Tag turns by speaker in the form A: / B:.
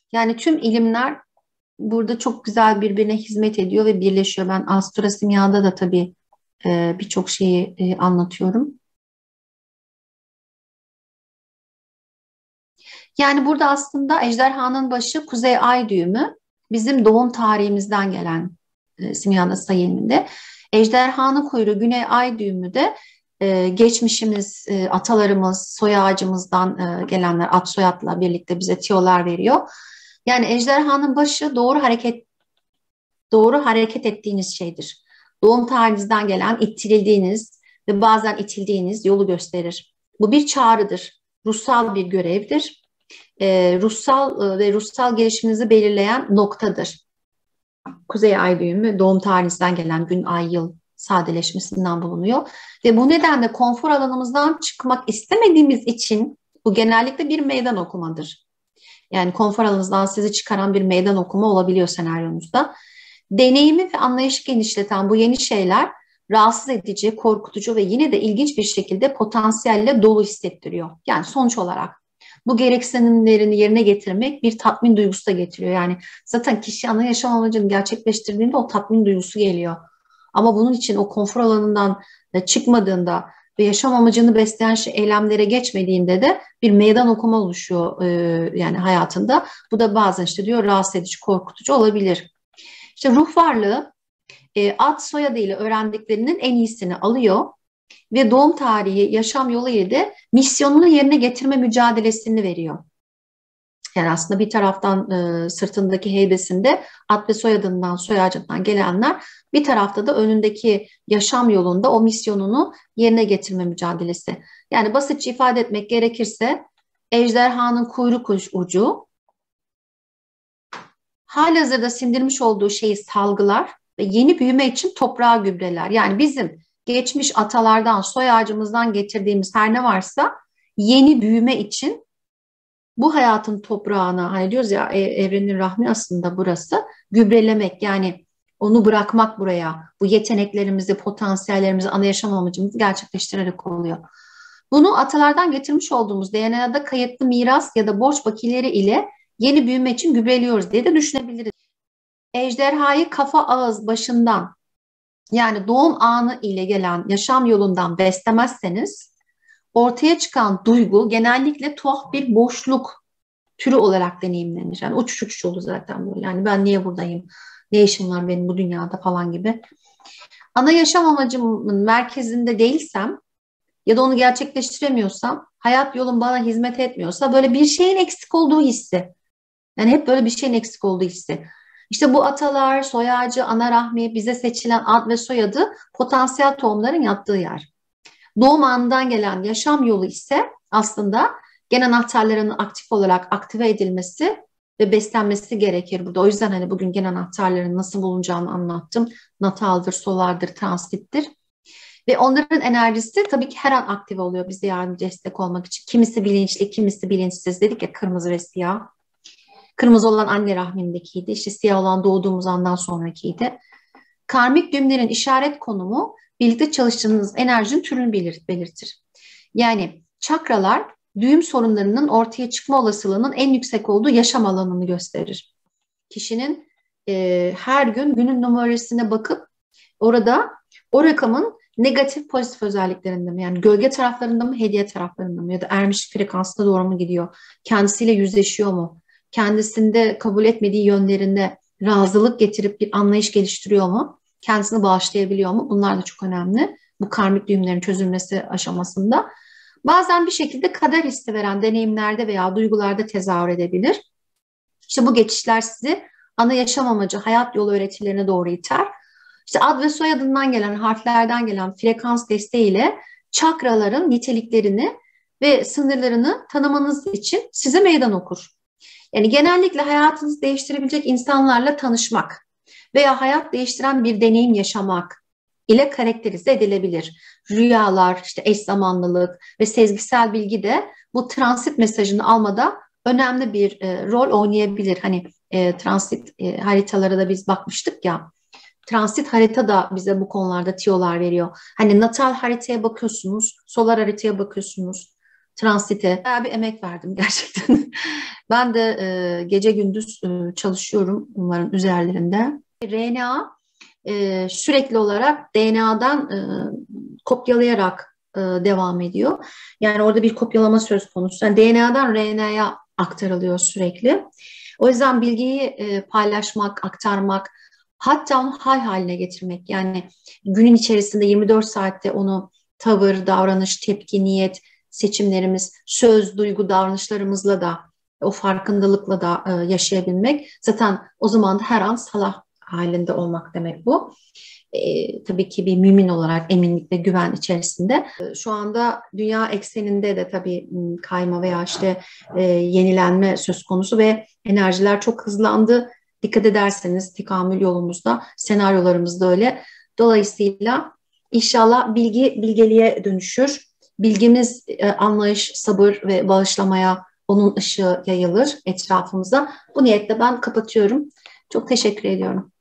A: Yani tüm ilimler burada çok güzel birbirine hizmet ediyor ve birleşiyor. Ben Astrosimya'da da tabii birçok şeyi anlatıyorum. Yani burada aslında ejderhanın başı kuzey ay düğümü bizim doğum tarihimizden gelen simyada sayı ilminde. Ejderhanın kuyruğu güney ay düğümü de geçmişimiz, atalarımız, soy ağacımızdan gelenler at soyadla birlikte bize tiyolar veriyor. Yani ejderhanın başı doğru hareket ettiğiniz şeydir. Doğum tarihinizden gelen ittirildiğiniz ve bazen itildiğiniz yolu gösterir. Bu bir çağrıdır, ruhsal bir görevdir. Ruhsal ve ruhsal gelişiminizi belirleyen noktadır. Kuzey ay düğümü doğum tarihinizden gelen gün, ay, yıl sadeleşmesinden bulunuyor. Ve bu nedenle konfor alanımızdan çıkmak istemediğimiz için bu genellikle bir meydan okumadır. Yani konfor alanınızdan sizi çıkaran bir meydan okuma olabiliyor senaryonuzda. Deneyimi ve anlayışı genişleten bu yeni şeyler rahatsız edici, korkutucu ve yine de ilginç bir şekilde potansiyelle dolu hissettiriyor. Yani sonuç olarak bu gereksinimlerini yerine getirmek bir tatmin duygusu da getiriyor. Yani zaten kişi ana yaşam amacını gerçekleştirdiğinde o tatmin duygusu geliyor. Ama bunun için o konfor alanından çıkmadığında ve yaşam amacını besleyen eylemlere geçmediğinde de bir meydan okuma oluşuyor yani hayatında. Bu da bazen işte diyor rahatsız edici, korkutucu olabilir. İşte ruh varlığı ad soyadıyla öğrendiklerinin en iyisini alıyor ve doğum tarihi, yaşam yolu ile de misyonunu yerine getirme mücadelesini veriyor. Yani aslında bir taraftan sırtındaki heybesinde ad ve soyadından, soy ağacından gelenler, bir tarafta da önündeki yaşam yolunda o misyonunu yerine getirme mücadelesi. Yani basitçe ifade etmek gerekirse ejderhanın kuyruk ucu halihazırda sindirmiş olduğu şeyi salgılar ve yeni büyüme için toprağa gübreler. Yani bizim geçmiş atalardan, soy ağacımızdan getirdiğimiz her ne varsa yeni büyüme için bu hayatın toprağına, hani diyoruz ya evrenin rahmi aslında burası, gübrelemek yani onu bırakmak buraya, bu yeteneklerimizi, potansiyellerimizi, ana yaşam amacımızı gerçekleştirerek oluyor. Bunu atalardan getirmiş olduğumuz DNA'da kayıtlı miras ya da borç bakiyeleri ile yeni büyüme için gübreliyoruz diye de düşünebiliriz. Ejderhayı kafa, ağız, başından yani doğum anı ile gelen yaşam yolundan beslemezseniz ortaya çıkan duygu genellikle tuhaf bir boşluk türü olarak deneyimlenir. Yani uçuş uçuş olur zaten böyle. Yani ben niye buradayım? Ne işim var benim bu dünyada falan gibi. Ana yaşam amacımın merkezinde değilsem ya da onu gerçekleştiremiyorsam, hayat yolum bana hizmet etmiyorsa böyle bir şeyin eksik olduğu hissi. Yani hep böyle bir şeyin eksik olduğu hissi. İşte bu atalar, soy ağacı, ana rahmi, bize seçilen ad ve soyadı potansiyel tohumların yattığı yer. Doğum anından gelen yaşam yolu ise aslında gen anahtarlarının aktif olarak aktive edilmesi ve beslenmesi gerekir burada. O yüzden hani bugün gen anahtarlarının nasıl bulunacağını anlattım. Nataldır, solardır, transittir. Ve onların enerjisi tabii ki her an aktive oluyor bize yardımcı destek olmak için. Kimisi bilinçli, kimisi bilinçsiz dedik ya, kırmızı ve siyah. Kırmızı olan anne rahmindekiydi. İşte siyah olan doğduğumuz andan sonrakiydi. Karmik düğümlerin işaret konumu birlikte çalıştığınız enerjinin türünü belirtir. Yani çakralar düğüm sorunlarının ortaya çıkma olasılığının en yüksek olduğu yaşam alanını gösterir. Kişinin her gün günün numarasına bakıp orada o rakamın negatif pozitif özelliklerinde mi, yani gölge taraflarında mı, hediye taraflarında mı ya da ermiş frekansına doğru mu gidiyor? Kendisiyle yüzleşiyor mu? Kendisinde kabul etmediği yönlerinde razılık getirip bir anlayış geliştiriyor mu? Kendisini bağışlayabiliyor mu? Bunlar da çok önemli. Bu karmik düğümlerin çözülmesi aşamasında. Bazen bir şekilde kader hissi veren deneyimlerde veya duygularda tezahür edebilir. İşte bu geçişler sizi ana yaşam amacı, hayat yolu öğretilerine doğru iter. İşte ad ve soyadından gelen, harflerden gelen frekans desteğiyle çakraların niteliklerini ve sınırlarını tanımanız için size meydan okur. Yani genellikle hayatınızı değiştirebilecek insanlarla tanışmak veya hayat değiştiren bir deneyim yaşamak ile karakterize edilebilir. Rüyalar, işte eş zamanlılık ve sezgisel bilgi de bu transit mesajını almada önemli bir rol oynayabilir. Hani transit haritalara da biz bakmıştık ya. Transit harita da bize bu konularda tiyolar veriyor. Hani natal haritaya bakıyorsunuz, solar haritaya bakıyorsunuz. transite bayağı bir emek verdim gerçekten. Ben de gece gündüz çalışıyorum bunların üzerlerinde. RNA sürekli olarak DNA'dan kopyalayarak devam ediyor. Yani orada bir kopyalama söz konusu. Yani DNA'dan RNA'ya aktarılıyor sürekli. O yüzden bilgiyi paylaşmak, aktarmak, hatta onu hal haline getirmek. Yani günün içerisinde 24 saatte onu tavır, davranış, tepki, niyet, seçimlerimiz, söz, duygu, davranışlarımızla da o farkındalıkla da yaşayabilmek. Zaten o zaman da her an salah halinde olmak demek bu. Tabii ki bir mümin olarak eminlik ve güven içerisinde. Şu anda dünya ekseninde de tabii kayma veya işte yenilenme söz konusu ve enerjiler çok hızlandı. Dikkat ederseniz tekamül yolumuzda, senaryolarımız da öyle. Dolayısıyla inşallah bilgi bilgeliğe dönüşür. Bilgimiz anlayış, sabır ve bağışlamaya onun ışığı yayılır etrafımıza. Bu niyetle ben kapatıyorum. Çok teşekkür ediyorum.